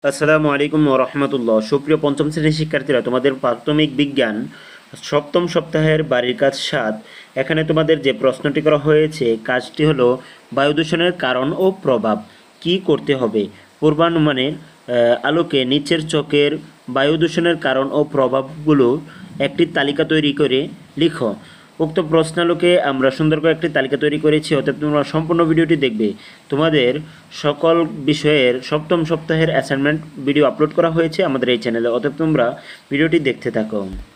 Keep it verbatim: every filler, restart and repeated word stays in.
আসসালামু আলাইকুম ওয়া রাহমাতুল্লাহ। সুপ্রিয় পঞ্চম শ্রেণীর শিক্ষার্থীরা, তোমাদের প্রাথমিক বিজ্ঞান সপ্তম সপ্তাহের বাড়ির কাজ সাত। এখানে তোমাদের যে প্রশ্নটি করা হয়েছে, কাজটি হলো বায়ু দূষণের কারণ ও প্রভাব কি করতে হবে। পূর্বানুমানের আহ, আলোকে নিচের চকের বায়ু দূষণের কারণ ও প্রভাবগুলো একটি তালিকা তৈরি করে লিখো। উক্ত প্রশ্নালোকে আমরা সুন্দর করে একটি তালিকা তৈরি করেছি, অতএব তোমরা সম্পূর্ণ ভিডিওটি দেখবে। তোমাদের সকল বিষয়ের সপ্তম সপ্তাহের অ্যাসাইনমেন্ট ভিডিও আপলোড করা হয়েছে আমাদের এই চ্যানেলে, অতএব তোমরা ভিডিওটি দেখতে থাকো।